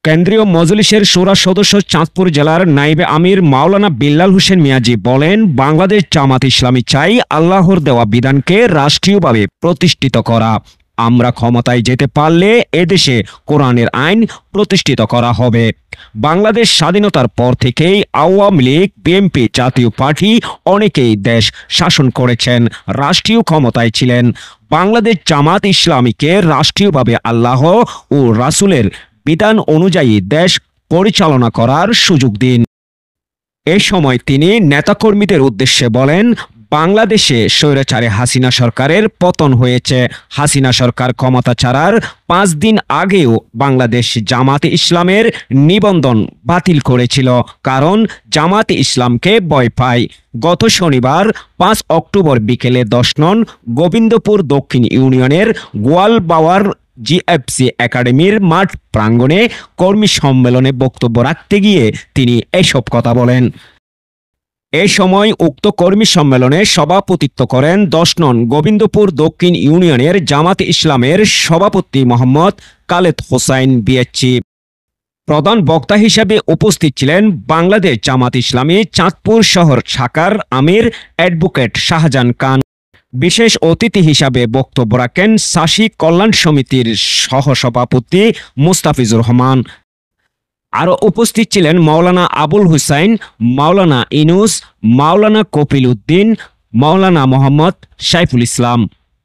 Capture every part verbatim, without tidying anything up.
কেন্দ্রীয় মজলিসের শোরা সদস্য চাঁদপুর জেলার নায়েবে আমির মাওলানা বিল্লাল হোসেন মিয়াজি বলেন, বাংলাদেশ জামাত ইসলামী চাই আল্লাহর দেওয়া বিধানকে রাষ্ট্রীয়ভাবে প্রতিষ্ঠিত করা। আমরা ক্ষমতায় যেতে পারলে এদেশে কোরআনের আইন প্রতিষ্ঠিত করা হবে। বাংলাদেশ স্বাধীনতার পর থেকেই Awami League, BNP, Jatiya Party অনেকেই দেশ শাসন করেছেন, রাষ্ট্রীয় ক্ষমতায় ছিলেন। বাংলাদেশ জামাত ইসলামীকে রাষ্ট্রীয়ভাবে আল্লাহ ও রাসূলের বিধান অনুযায়ী দেশ পরিচালনা করার সুযোগ দিন। এ সময় তিনি নেতাকর্মীদের উদ্দেশ্যে বলেন, বাংলাদেশে স্বৈরাচারী হাসিনা সরকারের পতন হয়েছে। হাসিনা সরকার ক্ষমতা ছাড়ার পাঁচ দিন আগেও বাংলাদেশ জামাত ইসলামের নিবন্ধন বাতিল করেছিল, কারণ জামাত ইসলামকে ভয় পায়। গত শনিবার পাঁচ অক্টোবর বিকেলে দশ নং গোবিন্দপুর দক্ষিণ ইউনিয়নের গোয়ালবাওয়ার জিএফসি একাডেমির মাঠ প্রাঙ্গণে কর্মী সম্মেলনে বক্তব্য রাখতে গিয়ে তিনি এসব কথা বলেন। এ সময় উক্ত কর্মী সম্মেলনে সভাপতিত্ব করেন দশ নং গোবিন্দপুর দক্ষিণ ইউনিয়নের জামাত ইসলামের সভাপতি মোহাম্মদ খালেদ হোসাইন বিএচি। প্রধান বক্তা হিসেবে উপস্থিত ছিলেন বাংলাদেশ জামাত ইসলামী চাঁদপুর শহর শাখার আমির অ্যাডভোকেট শাহজাহান খান। বিশেষ অতিথি হিসাবে বক্তব্য রাখেন চাষী কল্যাণ সমিতির সহসভাপতি মুস্তাফিজুর রহমান। আরও উপস্থিত ছিলেন মাওলানা আবুল হুসাইন, মাওলানা ইনুস, মাওলানা কপিল উদ্দিন, মাওলানা মোহাম্মদ সাইফুল ইসলাম।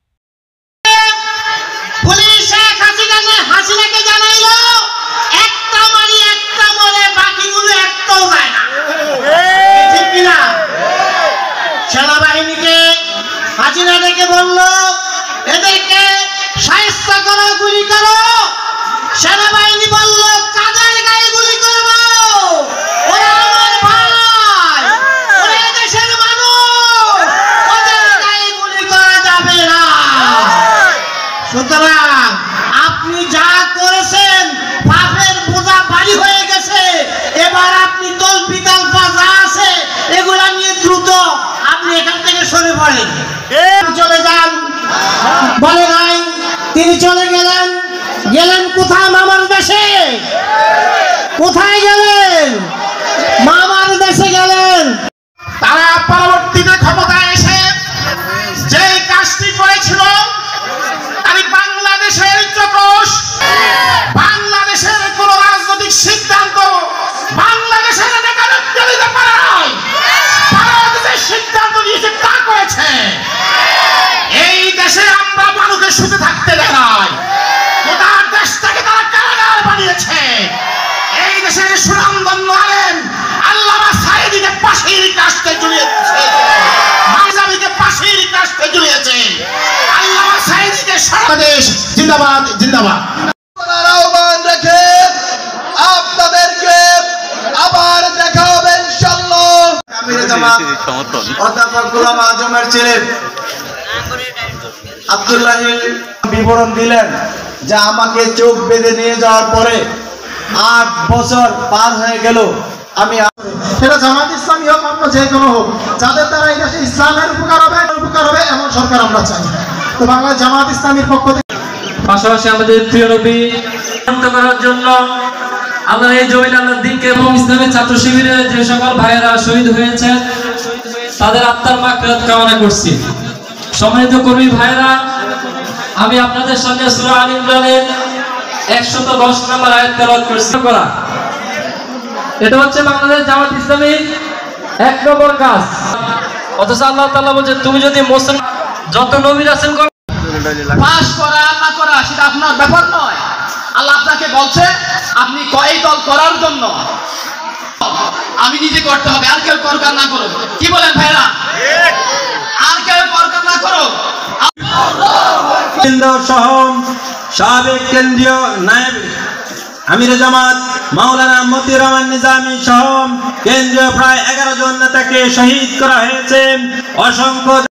সেনাবাহিনীকে হাসিনা ডেকে বলল, এদেরকে শায়েস্ত করো, গুলি করো। সেনাবাহিনী বলল, কাদের গায়ে গুলি করব? ওরা আমার ভাই, ওরা দেশের মানুষ, ওদের গায়ে গুলি করা যাবে না। সুতরাং আপনি যা করেছেন পাপের বোঝা ভারী হয়ে গেছে। এবার আপনি তসবিহ তালফা যা আছে এগুলা নিয়ে দ্রুত আপনি এখান থেকে সরে পড়েন, চলে যান। বলে নাই, তিনি চলে গেলেন। গেলেন কোথায়? মামার দেশে। কোথায় গেলেন? মামার দেশে গেলেন। তারা পরবর্তীতে ক্ষমতায় এসে যে কাজটি করেছিল, আমি বাংলাদেশের চকোষ, বাংলাদেশের কোন রাজনৈতিক সিদ্ধান্ত বাংলাদেশের নেতানেত্রী নিতে পারে নাই। ভারত যে সিদ্ধান্ত নিয়েছে তা করেছে। এই দেশে আমরা মানুষকে শুতে থাকতে দেয় নাই। গোটা দেশটাকে তারা কারাগার বানিয়েছে। এই দেশের সুনামধন্য আলেম আল্লামা সাঈদীকে ফাঁসির কাস্তে ঝুলিয়েছে, মানজামিকে ফাঁসির কাস্তে ঝুলিয়েছে। আল্লামা সাঈদীকে সারা দেশ জিন্দাবাদ, জিন্দাবাদ। আহ্বান রেখে আপনাদেরকে আবার দেখা হবে ইনশাআল্লাহ। আমিরে জামাত অধ্যাপক গোলাম আজমের ছেলে আব্দুল্লাহিল বিবরণ দিলেন যে আমাকে চোখ বেঁধে নিয়ে যাওয়ার পরে আট বছর পার হয়ে গেল। আমি সেটা জামাত ইসলামী হোক, অন্য যে কোনো হোক, যাদের দ্বারা এই দেশে ইসলামের উপকার হবে, উপকার হবে এমন সরকার আমরা চাই। তো বাংলা জামাত ইসলামীর পক্ষ থেকে পাশাপাশি আমাদের প্রিয় নবী শান্ত করার জন্য আমরা এই জমিন আল্লাহর দিনকে এবং ইসলামের ছাত্র শিবিরে যে সকল ভাইয়েরা শহীদ হয়েছেন তাদের আত্মার মাগফিরাত কামনা করছি। সম্মানিত কর্মী ভাইয়েরা, আমি আপনাদের সামনে সূরা আল ইমরানের একশত দশ নম্বর আয়াত তেলাওয়াত করছি। করা এটা হচ্ছে বাংলাদেশ জামাত ইসলামীর এক নম্বর কাজ। অথচ আল্লাহ তাআলা বলেন, তুমি যদি মুসলমান যত নবী রাসূল পাস করা না করা সেটা আপনার ব্যাপার নয়। আল্লাহ আপনাকে বলছে আপনি কয় দল করার জন্য আমি নিজে করতে হবে, আর কেউ করকার না করো। কি বলেন ভাইরা? আর কেউ করকার না করো। সহ সাবেক কেন্দ্রীয় নায়েব আমিরে জামাত মাওলানা মতিউর রহমান নিজামী সহ কেন্দ্রীয় প্রায় এগারো জন নেতাকে শহীদ করা হয়েছে। অসংখ্য